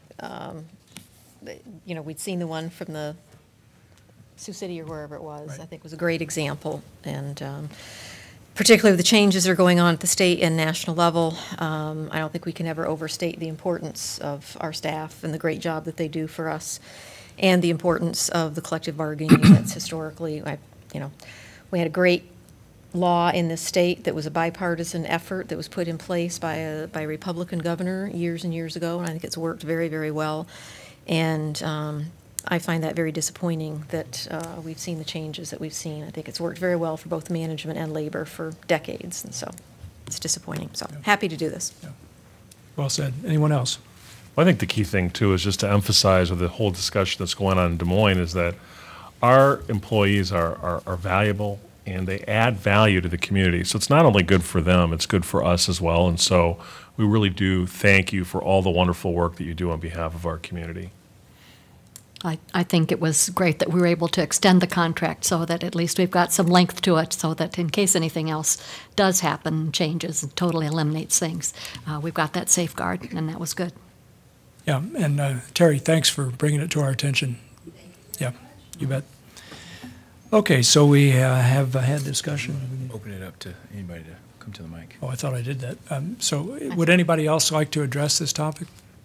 We'd seen the one from the Sioux City or wherever it was. Right. I think was a great example, and particularly with the changes that are going on at the state and national level, I don't think we can ever overstate the importance of our staff and the great job that they do for us, and the importance of the collective bargaining units. Historically, we had a great law in this state that was a bipartisan effort that was put in place by a Republican governor years and years ago, and I think it's worked very, very well. And I find that very disappointing that we've seen the changes that we've seen. I think it's worked very well for both management and labor for decades, and so it's disappointing. So happy to do this. Yeah. Well said. Anyone else? Well, I think the key thing, too, is just to emphasize with the whole discussion that's going on in Des Moines is that our employees are valuable and they add value to the community. So it's not only good for them, it's good for us as well. And so we really do thank you for all the wonderful work that you do on behalf of our community. I think it was great that we were able to extend the contract so that at least we've got some length to it, so that in case anything else does happen, changes, and totally eliminates things, we've got that safeguard, and that was good. Yeah, and Terry, thanks for bringing it to our attention. Yeah, you bet. Okay, so we have had discussion. Open it up to anybody to come to the mic. Oh, I thought I did that. So would anybody else like to address this topic?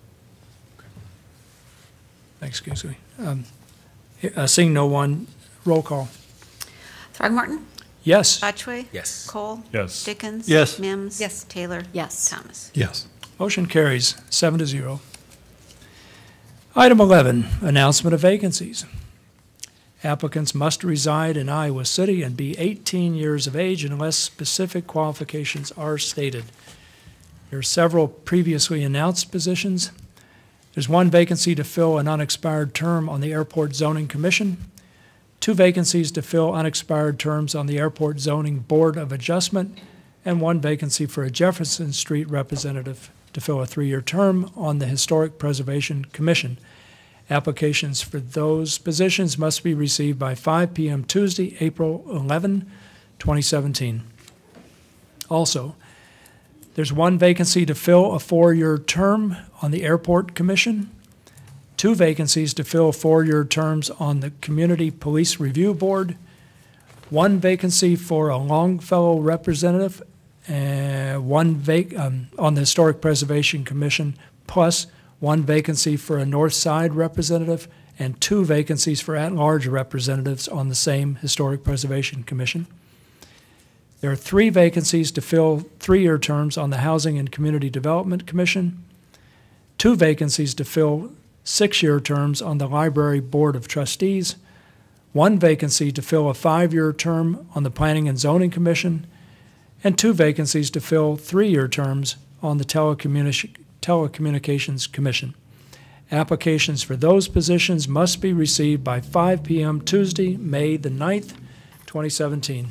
Thanks, Kingsley. Seeing no one, roll call. Throgmorton? Yes. Botchway? Yes. Cole? Yes. Dickens? Yes. Mims? Yes. Taylor? Yes. Thomas? Yes. Motion carries 7-0. Item 11, announcement of vacancies. Applicants must reside in Iowa City and be 18 years of age unless specific qualifications are stated. There are several previously announced positions. There's one vacancy to fill an unexpired term on the Airport Zoning Commission, 2 vacancies to fill unexpired terms on the Airport Zoning Board of Adjustment, and 1 vacancy for a Jefferson Street representative to fill a 3-year term on the Historic Preservation Commission. Applications for those positions must be received by 5 p.m. Tuesday, April 11, 2017. Also, there's 1 vacancy to fill a 4-year term on the Airport Commission, 2 vacancies to fill 4-year terms on the Community Police Review Board, 1 vacancy for a Longfellow representative, on the Historic Preservation Commission, plus 1 vacancy for a North Side representative and 2 vacancies for at-large representatives on the same Historic Preservation Commission. There are 3 vacancies to fill 3-year terms on the Housing and Community Development Commission, 2 vacancies to fill 6-year terms on the Library Board of Trustees, 1 vacancy to fill a 5-year term on the Planning and Zoning Commission, and 2 vacancies to fill 3-year terms on the Telecommunications Commission. Applications for those positions must be received by 5 p.m. Tuesday, May the 9th, 2017.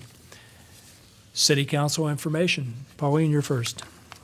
City Council information. Pauline, you're first.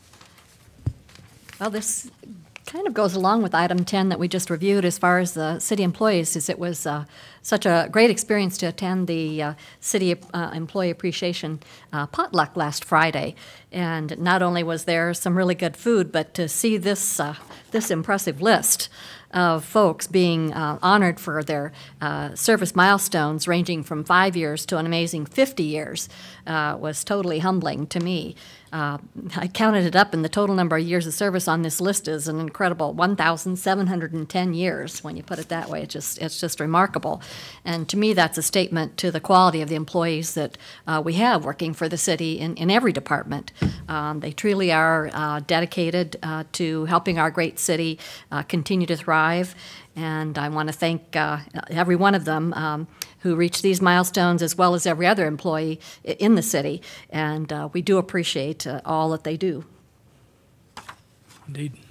Well, this kind of goes along with item 10 that we just reviewed as far as the city employees, as it was such a great experience to attend the city employee appreciation potluck last Friday. And not only was there some really good food, but to see this impressive list of folks being honored for their service milestones ranging from 5 years to an amazing 50 years was totally humbling to me. I counted it up, and the total number of years of service on this list is an incredible 1,710 years. When you put it that way, it's just remarkable. And to me, that's a statement to the quality of the employees that we have working for the city in every department. They truly are dedicated to helping our great city continue to thrive. And I want to thank every one of them who reached these milestones, as well as every other employee in the city. And we do appreciate all that they do. Indeed.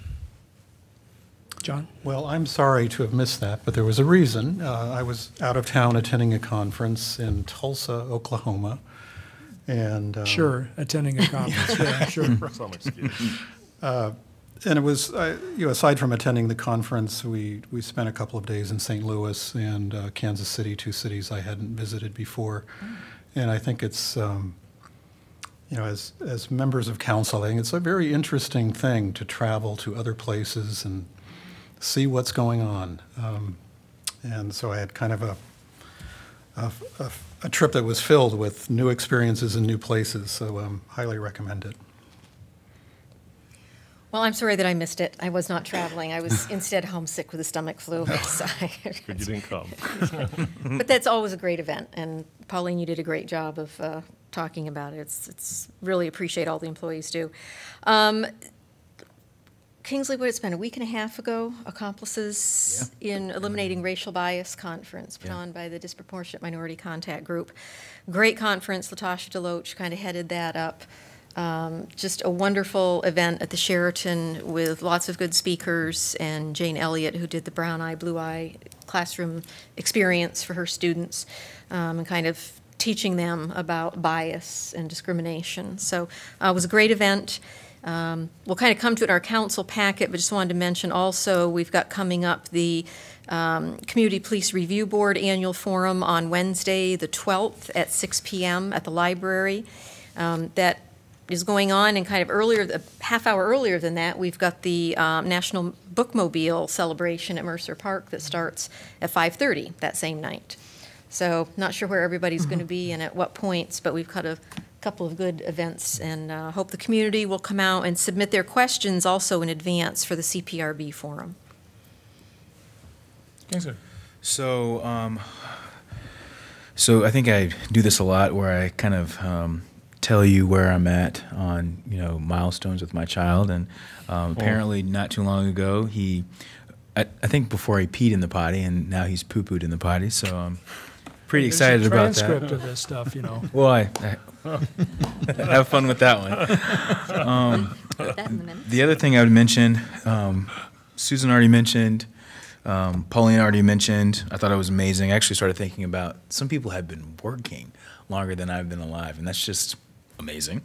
John? Well, I'm sorry to have missed that, but there was a reason. I was out of town attending a conference in Tulsa, Oklahoma. And sure, attending a conference. Yeah, sure. Some excuse. And it was, aside from attending the conference, we spent a couple of days in St. Louis and Kansas City, 2 cities I hadn't visited before. And I think it's, as members of council, I think it's a very interesting thing to travel to other places and see what's going on. And so I had kind of a trip that was filled with new experiences and new places, so highly recommend it. Well, I'm sorry that I missed it. I was not traveling. I was instead homesick with a stomach flu. So Good you didn't come. But that's always a great event. And Pauline, you did a great job of talking about it. It's really appreciate all the employees do. Kingsley, what it's been a week and a half ago, Accomplices in Eliminating Racial Bias conference put on by the Disproportionate Minority Contact Group. Great conference. Latasha DeLoach kind of headed that up. Just a wonderful event at the Sheraton with lots of good speakers, and Jane Elliott, who did the Brown Eye, Blue Eye classroom experience for her students, and kind of teaching them about bias and discrimination. So it was a great event. We'll kind of come to it in our council packet, but just wanted to mention also we've got coming up the Community Police Review Board Annual Forum on Wednesday, the 12th at 6 p.m. at the library. That is going on, and kind of earlier, a half hour earlier than that, we've got the National Bookmobile celebration at Mercer Park that starts at 5:30 that same night. So not sure where everybody's going to be and at what points, but we've got a couple of good events, and hope the community will come out and submit their questions also in advance for the CPRB forum. Yes, sir. So I think I do this a lot, where I kind of tell you where I'm at on milestones with my child, and apparently not too long ago I think before he peed in the potty, and now he's poo-pooed in the potty. So I'm pretty excited about that. There's a transcript of this stuff, Well, I have fun with that one. The other thing I would mention, Susan already mentioned, Pauline already mentioned, I thought it was amazing. I actually started thinking about some people have been working longer than I've been alive, and that's just amazing.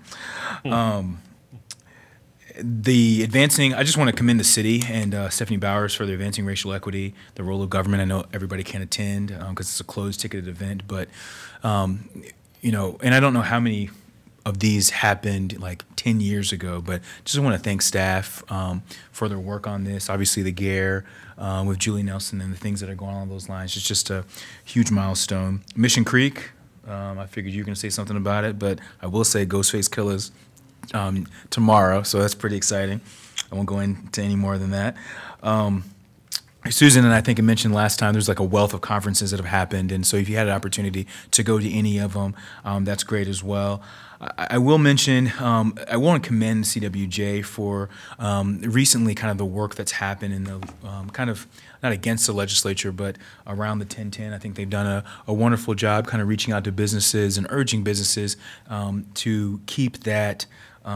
The advancing, I just want to commend the city and Stephanie Bowers for the Advancing Racial Equity, the role of government. I know everybody can't attend because it's a closed ticketed event, but, and I don't know how many of these happened like 10 years ago, but just want to thank staff for their work on this. Obviously the GARE with Julie Nelson and the things that are going on along those lines. It's just a huge milestone. Mission Creek, I figured you were going to say something about it, but I will say Ghostface Killah's tomorrow, so that's pretty exciting. I won't go into any more than that. Susan and I think I mentioned last time there's like a wealth of conferences that have happened, and so if you had an opportunity to go to any of them, that's great as well. I will mention, I want to commend CWJ for recently kind of the work that's happened in the kind of, not against the legislature, but around the 1010. I think they've done a wonderful job kind of reaching out to businesses and urging businesses to keep that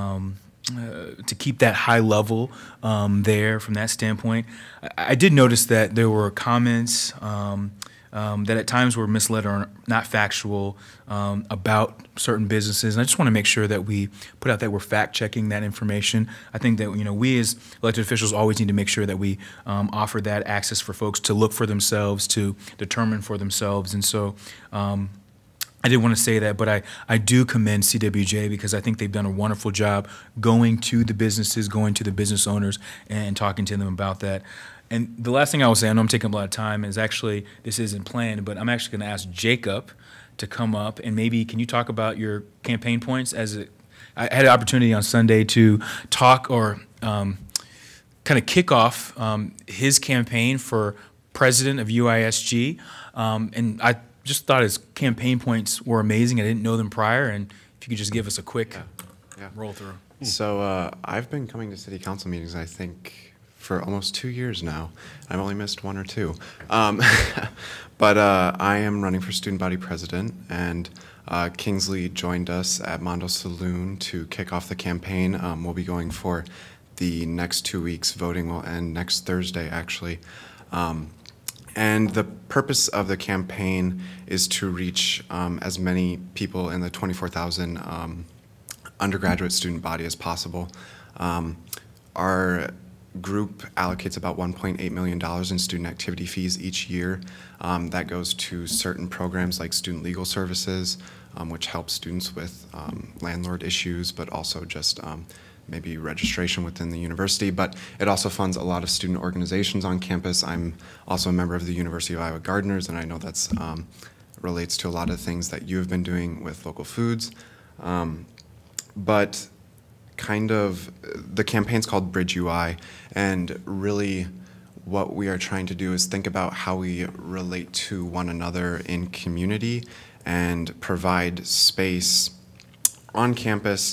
high level there from that standpoint. I did notice that there were comments that at times were misled or not factual about certain businesses. And I just want to make sure that we put out that we're fact-checking that information. I think that we as elected officials always need to make sure that we offer that access for folks to look for themselves, to determine for themselves. And so I did want to say that, but I do commend CWJ because I think they've done a wonderful job going to the businesses, going to the business owners, and talking to them about that. And the last thing I will say, I know I'm taking up a lot of time, is actually, this isn't planned, but I'm actually going to ask Jacob to come up, and maybe can you talk about your campaign points? I had an opportunity on Sunday to talk or kind of kick off his campaign for president of UISG, and I just thought his campaign points were amazing. I didn't know them prior, and if you could just give us a quick roll through. So I've been coming to city council meetings, I think, for almost 2 years now. I've only missed 1 or 2. But I am running for student body president, and Kingsley joined us at Mondo Saloon to kick off the campaign. We'll be going for the next 2 weeks. Voting will end next Thursday, actually. And the purpose of the campaign is to reach as many people in the 24,000 undergraduate student body as possible. Our group allocates about $1.8 million in student activity fees each year. That goes to certain programs like student legal services, which helps students with landlord issues, but also just maybe registration within the university. But it also funds a lot of student organizations on campus. I'm also a member of the University of Iowa Gardeners, and I know that's relates to a lot of things that you have been doing with local foods. But kind of, the campaign's called Bridge UI, and really what we are trying to do is think about how we relate to one another in community and provide space on campus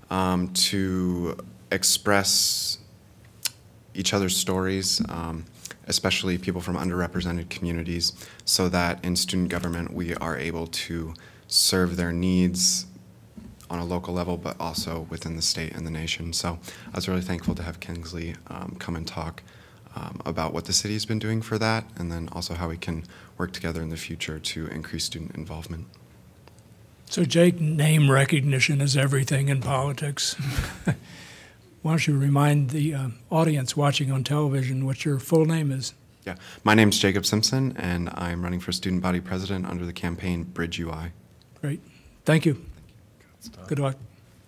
to express each other's stories, especially people from underrepresented communities, so that in student government we are able to serve their needs on a local level, but also within the state and the nation. So I was really thankful to have Kingsley come and talk about what the city has been doing for that, and then also how we can work together in the future to increase student involvement. So Jake, name recognition is everything in politics. Why don't you remind the audience watching on television what your full name is? Yeah, my name's Jacob Simpson, and I'm running for student body president under the campaign Bridge UI. Great, thank you. Good luck.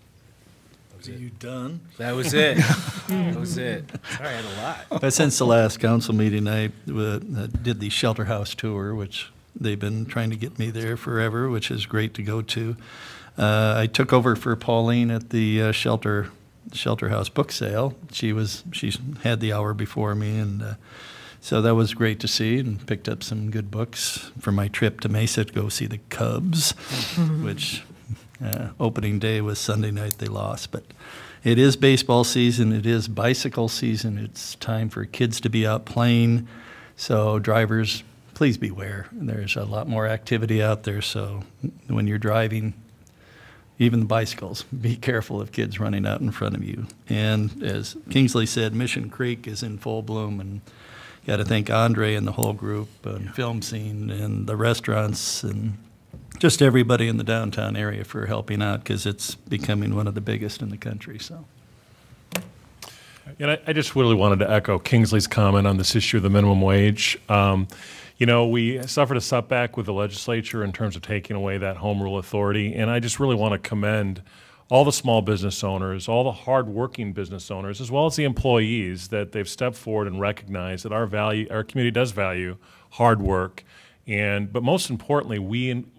Are you done? That was it. That was it. Sorry, I had a lot. But since the last council meeting, I did the shelter house tour, which they've been trying to get me there forever, which is great to go to. I took over for Pauline at the shelter house book sale. She had the hour before me, and so that was great to see, and picked up some good books for my trip to Mesa to go see the Cubs, which opening day was Sunday night. They lost, but it is baseball season. It is bicycle season. It's time for kids to be out playing. So drivers, please beware. There's a lot more activity out there. So when you're driving, even the bicycles, be careful of kids running out in front of you. And as Kingsley said, Mission Creek is in full bloom, and got to thank Andre and the whole group, and film scene, and the restaurants, and just everybody in the downtown area for helping out, because it's becoming one of the biggest in the country. So, and I just really wanted to echo Kingsley's comment on this issue of the minimum wage. You know, we suffered a setback with the legislature in terms of taking away that home rule authority, and I just really want to commend all the small business owners, all the hard-working business owners, as well as the employees, that they've stepped forward and recognized that our community does value hard work. But most importantly, we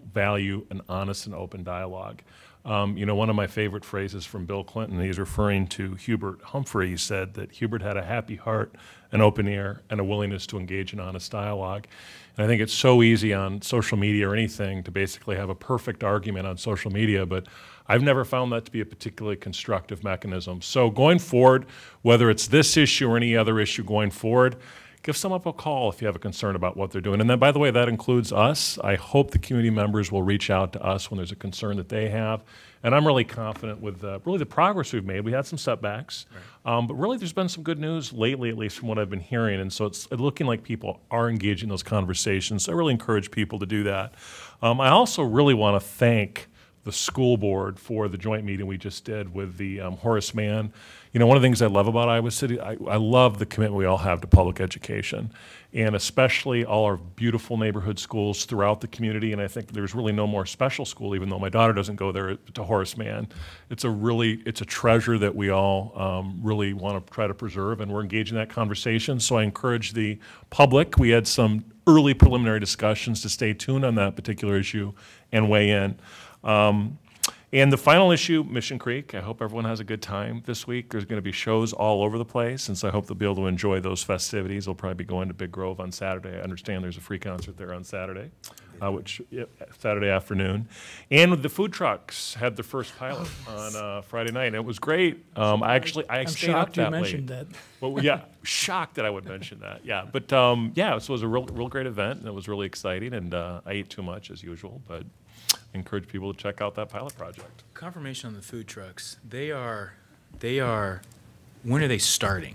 value an honest and open dialogue. You know, one of my favorite phrases from Bill Clinton, he's referring to Hubert Humphrey. He said that Hubert had a happy heart, an open ear, and a willingness to engage in honest dialogue. And I think it's so easy on social media or anything to basically have a perfect argument on social media, but I've never found that to be a particularly constructive mechanism. So going forward, whether it's this issue or any other issue going forward, give someone a call if you have a concern about what they're doing. And then, by the way, that includes us. I hope the community members will reach out to us when there's a concern that they have. And I'm really confident with really the progress we've made. We had some setbacks, but really there's been some good news lately, at least from what I've been hearing. And so it's looking like people are engaging in those conversations. So I really encourage people to do that. I also really want to thank the school board for the joint meeting we just did with the Horace Mann. You know, one of the things I love about Iowa City, I love the commitment we all have to public education, and especially all our beautiful neighborhood schools throughout the community. And I think there's really no more special school, even though my daughter doesn't go there, to Horace Mann. It's a treasure that we all really want to try to preserve, and we're engaged in that conversation. So I encourage the public. We had some early preliminary discussions to stay tuned on that particular issue and weigh in. And the final issue, Mission Creek, I hope everyone has a good time this week. There's going to be shows all over the place, and so I hope they'll be able to enjoy those festivities. They'll probably be going to Big Grove on Saturday. I understand there's a free concert there on Saturday, Saturday afternoon. And the food trucks had their first pilot on Friday night, and it was great. I stayed up that late. Mentioned that. Well, yeah, shocked that I would mention that. Yeah, but yeah, so it was a real great event, and it was really exciting, and I ate too much as usual, but encourage people to check out that pilot project. Confirmation on the food trucks. They are, when are they starting?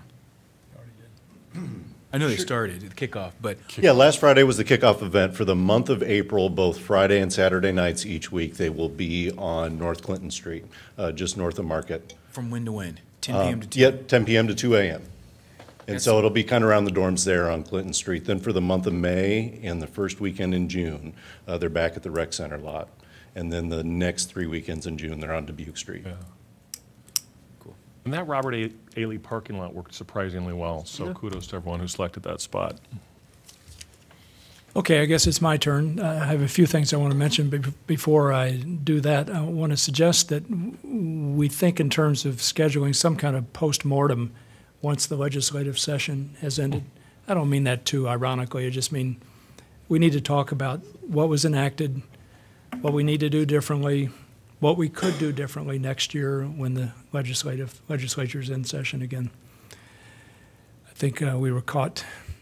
I know they started at the kickoff, but. Yeah, last Friday was the kickoff event for the month of April, both Friday and Saturday nights each week. They will be on North Clinton Street, just north of Market. From when to when? 10 p.m. to 2? Yeah, 10 p.m. to 2 a.m. And so it'll be kind of around the dorms there on Clinton Street. Then for the month of May and the first weekend in June, they're back at the rec center lot. And then the next 3 weekends in June, they're on Dubuque Street. Yeah. Cool. And that Robert A. Lee parking lot worked surprisingly well, so kudos to everyone who selected that spot. Okay, I guess it's my turn. I have a few things I want to mention, but before I do that, I want to suggest that we think in terms of scheduling some kind of post-mortem once the legislative session has ended. I don't mean that too ironically. I just mean we need to talk about what was enacted, what we need to do differently, what we could do differently next year when the legislature is in session again. I think we were caught.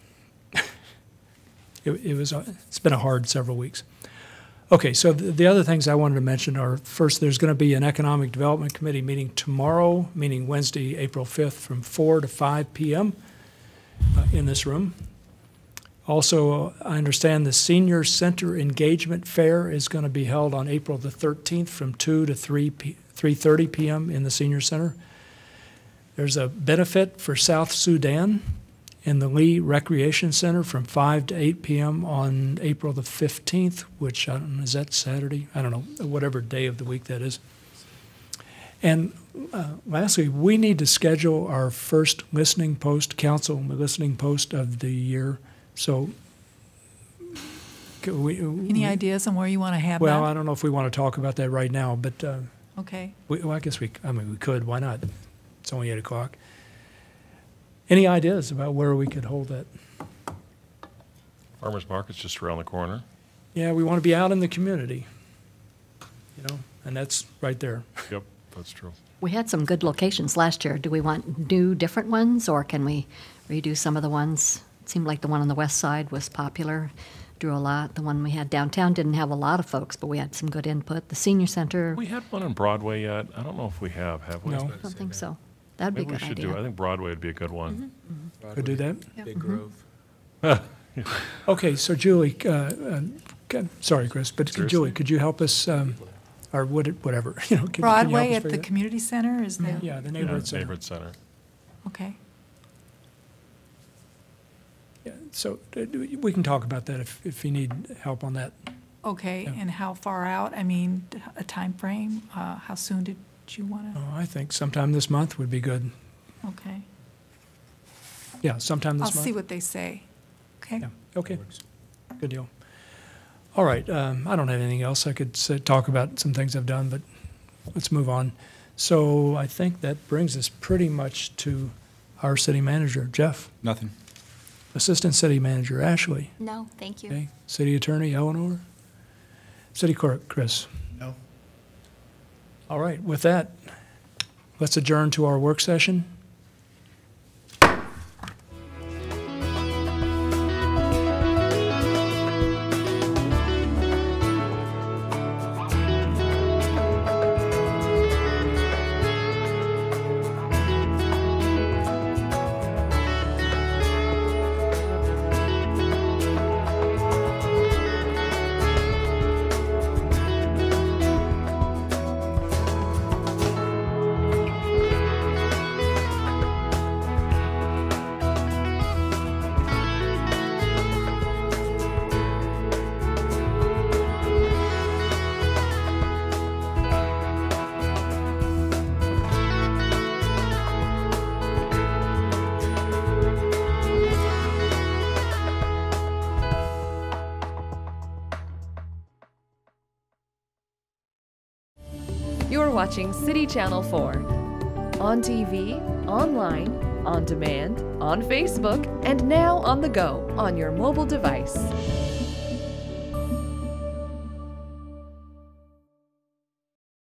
It's been a hard several weeks. Okay, so the other things I wanted to mention are, first, there's going to be an Economic Development Committee meeting tomorrow, meaning Wednesday, April 5th, from 4 to 5 p.m. In this room. Also, I understand the Senior Center Engagement Fair is going to be held on April the 13th from 2 to 3:30 p.m. in the Senior Center. There's a benefit for South Sudan in the Lee Recreation Center from 5 to 8 p.m. on April the 15th, which, I don't know, is that Saturday? I don't know, whatever day of the week that is. And lastly, we need to schedule our first listening post, council listening post of the year. So, any ideas on where you want to have that? Well, I don't know if we want to talk about that right now, but okay. I guess we could. Why not? It's only 8 o'clock. Any ideas about where we could hold that? Farmers Market's just around the corner. Yeah, we want to be out in the community, and that's right there. Yep, that's true. We had some good locations last year. Do we want new different ones, or can we redo some of the ones? It seemed like the one on the west side was popular, drew a lot. The one we had downtown didn't have a lot of folks, but we had some good input. The senior center. We had one on Broadway yet. I don't know if we have we? No, I don't think so. That'd be a good idea. Maybe we should do it. I think Broadway would be a good one. Mm-hmm. Mm-hmm. Could do that? Yep. Big Grove. Okay, so Julie, sorry, Chris, but Seriously? Julie, could you help us, or whatever, can you Broadway help us at the figure that? community center is there? Yeah, the neighborhood center. Neighborhood center. Okay. Yeah, so we can talk about that if you need help on that. Okay, Yeah. and how far out? I mean, a time frame? How soon did you want to? Oh, I think sometime this month would be good. Okay. Yeah, sometime this I'll month. see what they say. Okay. Yeah, okay. Good deal. All right, I don't have anything else. I could talk about some things I've done, but let's move on. So I think that brings us pretty much to our city manager, Jeff. Nothing. Assistant City Manager, Ashley. No, thank you. Okay. City Attorney, Eleanor. City Clerk, Chris. No. All right, with that, let's adjourn to our work session. You're watching City Channel 4. On TV, online, on demand, on Facebook, and now on the go on your mobile device.